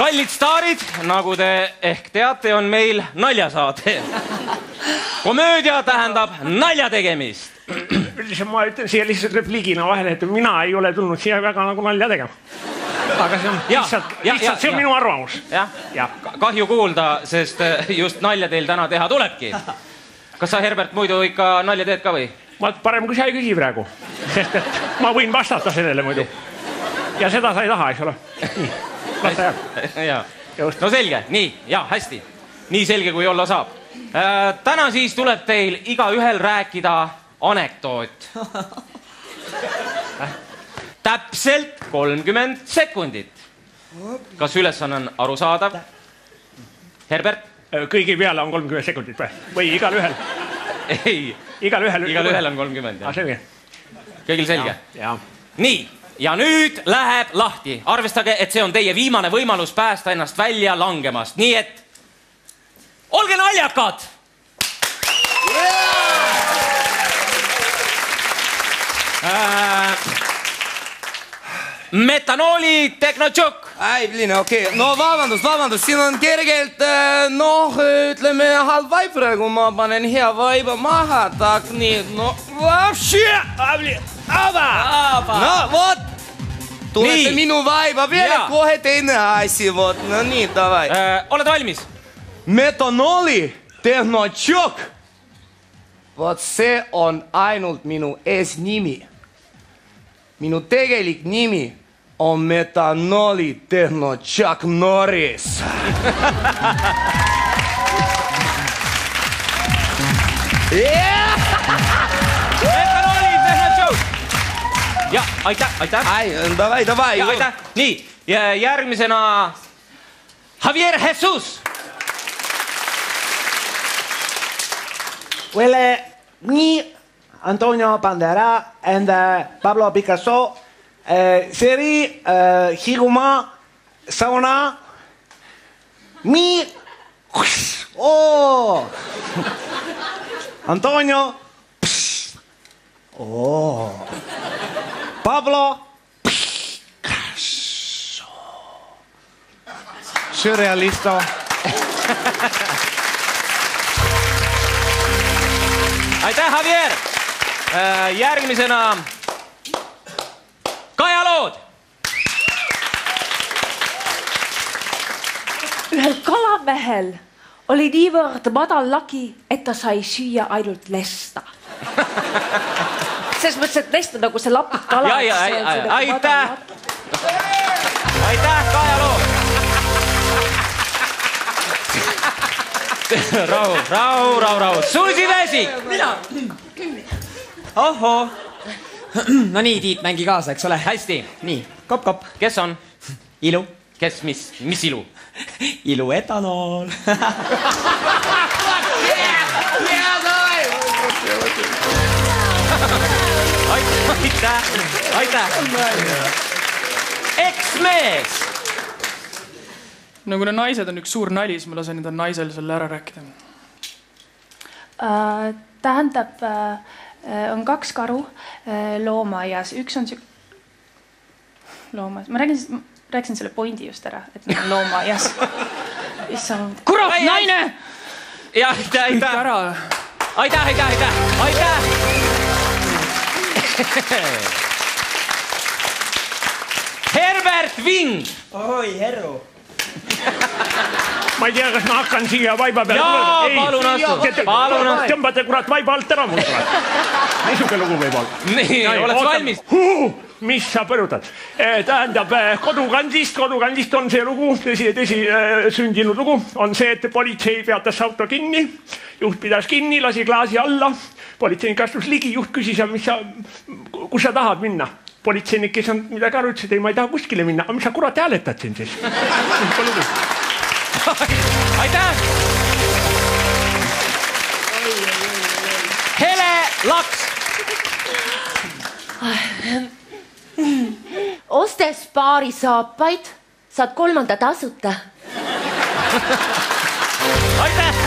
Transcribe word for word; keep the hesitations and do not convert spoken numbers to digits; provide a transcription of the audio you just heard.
Kallid staarid, nagu te ehk teate, on meil naljasaade. Komöödia tähendab nalja tegemist. Ma ütlen siia lihtsalt repliigina vahele, et mina ei ole tulnud siia väga nagu nalja tegema. Aga see on lihtsalt, lihtsalt see on minu arvamus. Jah, kahju kuulda, sest just nalja teil täna teha tulebki. Kas sa, Herbert, muidu ikka nalja teed ka või? Ma parem kui sa ei küsi praegu, sest et ma võin vastata sellele muidu. Ja seda sa ei taha, eks ole. Nii, lasta jääb. No selge, nii, ja hästi. Nii selge, kui olla saab. Täna siis tuleb teil iga ühel rääkida anekdoot. Täpselt kolmkümmend sekundit. Kas ülesanne on arusaadav? Herbert? Kõigi peale on kolmkümmend sekundit või? Või igal ühel? Ei. Igal ühel? Igal ühel on kolmkümmend. Ah, selge. Kõigil selge? Ja. Nii, ja nüüd läheb lahti. Arvestage, et see on teie viimane võimalus päästa ennast välja langemast. Nii et olge naljakad! Metanooli Tehnotšok. Ai, blin, okei. Okay. No vabandust, vabandust, siin on kergelt, noh, ütleme, halb vaib praegu, ma panen hea vaiba maha, tak nii, no, vapši, abli, aba, no, vot, tulete minu vaiba peale, kohe teine asi, vot, no nii, davai. Oled valmis? Metanooli Tehnotšok. Vot see on ainult minu eesnimi. Minu tegelik nimi on Metanooli Tehnotšok Norris. Metanooli Tehnotšok. Ja, aitäh, aitäh. Ai, davai, davai. Ja, aitäh. Nii, järgmisena Javier Jesus. Well, uh, me, Antonio Bandera, and uh, Pablo Picasso, uh, Seri, uh, Higuma, Sauna, me, oh, Antonio, oh, Pablo, Picasso, surrealisto. Aitäh, Javier! Järgmisena Kaja Lood. Ühel kalamehel oli niivõrd madal lagi, et ta sai süüa ainult lesta. Selles mõttes, et lesta nagu see lapik kala. Aitäh! Aitäh, Kaja Lood! Rahu, rahu, rahu, rahu. Susi Vesik! Mina? Oho. No nii, Tiit, mängi kaasa, eks ole? Hästi. Nii, kop, kop. Kes on? Ilu. Kes, mis? Mis ilu? Ilu etanool. Aitäh, aitäh. Eksmees! No kuna naised on üks suur nali, siis ma lasen enda naisel selle ära rääkida. Uh, tähendab, uh, on kaks karu uh, loomaaias. Üks on süük... Loomaaias. Ma räägin, rääkisin selle pointi just ära, et on loomaaias. Issam... Kurat, naine! Ja, aitäh, aitäh. Aitäh, aitäh, aitäh. Aitäh! Herbert Vind! Oi, herru! Ma ei tea, kas ma hakkan siia vaiba peale. Jaa, palun astu. Palun astu. Tõmbate kurat vaiba alt ära mul kurat. Niisuke lugu võib olla. Nii, oled valmis? Mis sa põrutad? Tähendab, kodukandist, kodukandist on see lugu, tõsi, tõsi sündinud lugu, on see, et politsei peatas auto kinni, juht pidas kinni, lasi klaasi alla, politseinik astus ligi, juht küsis, mis sa, kus sa tahad minna? Politseinik, kes on midagi aru, ütles, et ei, ma ei taha kuskile minna. Aga mis sa kurat hääletad siin siis? Aitäh! Hele Laks! Ostes paari saapaid, saad kolmanda tasuta. Aitäh!